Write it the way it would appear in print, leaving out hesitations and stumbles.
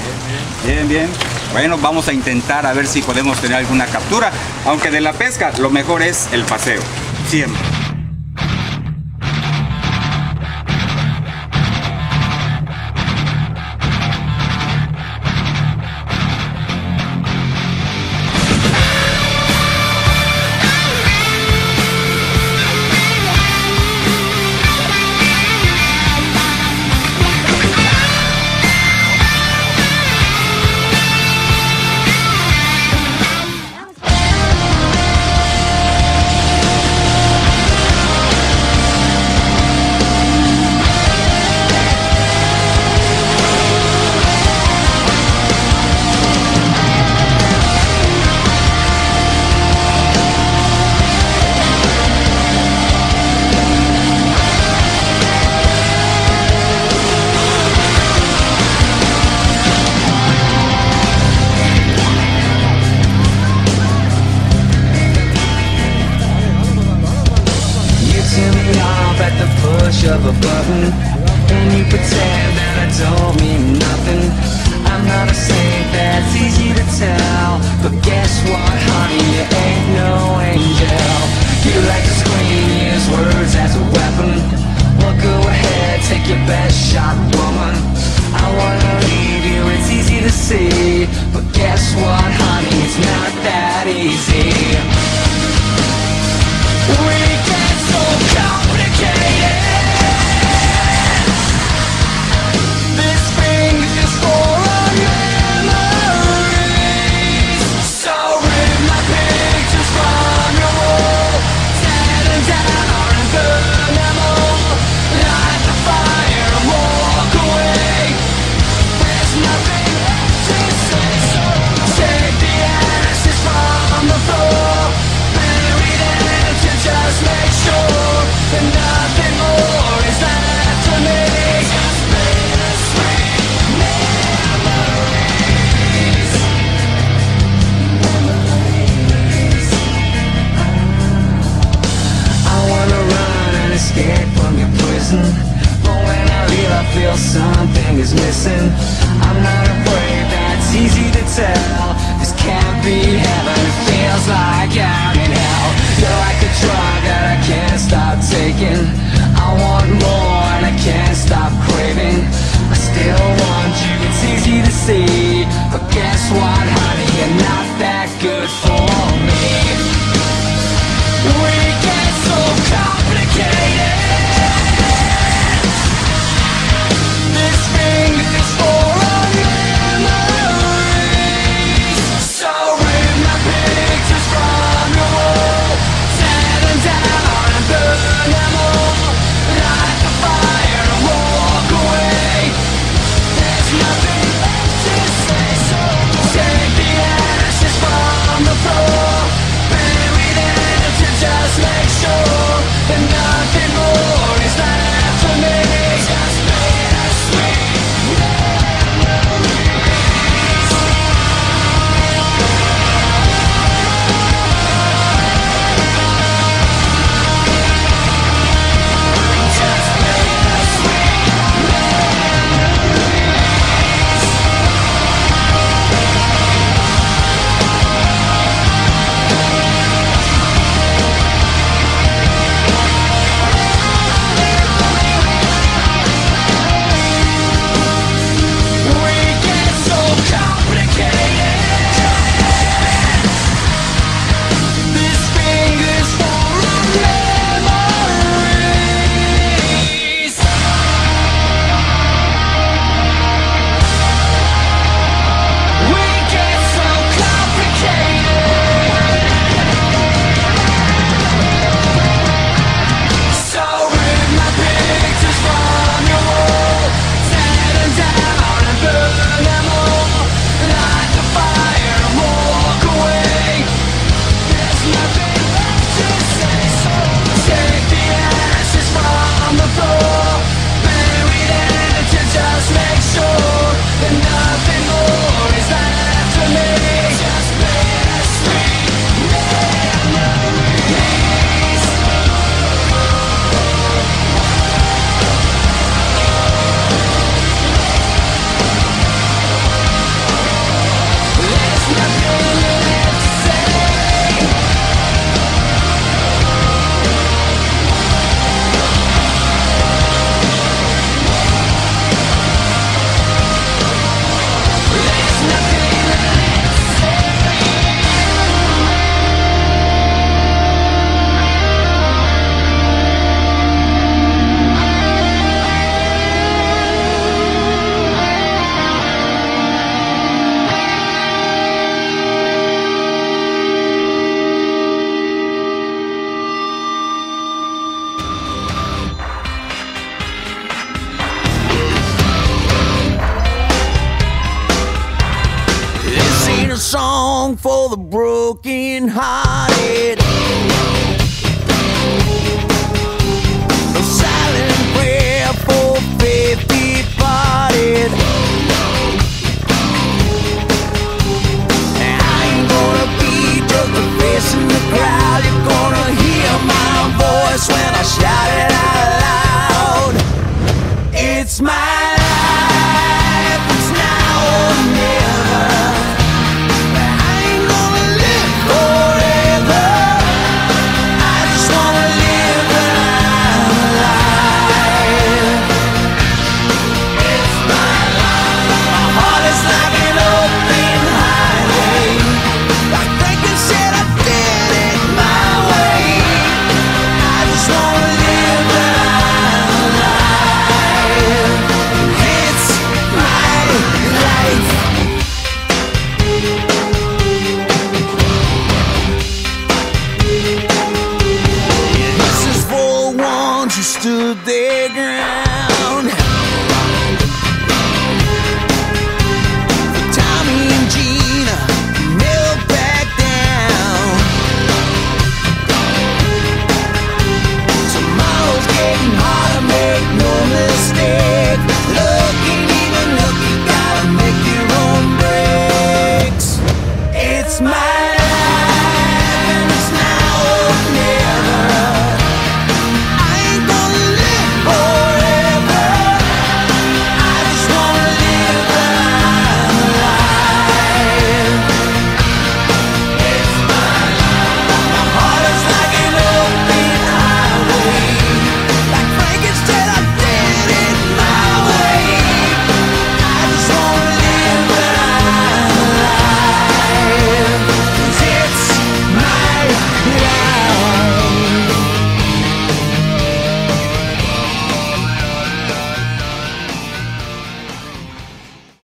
Bien, bien. Bueno, vamos a intentar a ver si podemos tener alguna captura. Aunque de la pesca, lo mejor es el paseo. Siempre. Of a button, and you pretend that I don't mean nothing. I'm not a saint, that's easy to tell, but guess what, honey, you ain't no angel. You like to scream, use words as a weapon. Well, go ahead, take your best shot, woman. I wanna leave you, it's easy to see, but guess what, honey, it's not that easy. We get so complicated. But when I leave I feel something is missing. I'm not afraid, that's easy to tell. This can't be heaven, it feels like I'm in hell. You're like a drug that I can't stop taking. I want more and I can't stop craving. I still want you, it's easy to see, but guess what, honey, you're not that good for me. We get so complicated. Take song for the broken hearted.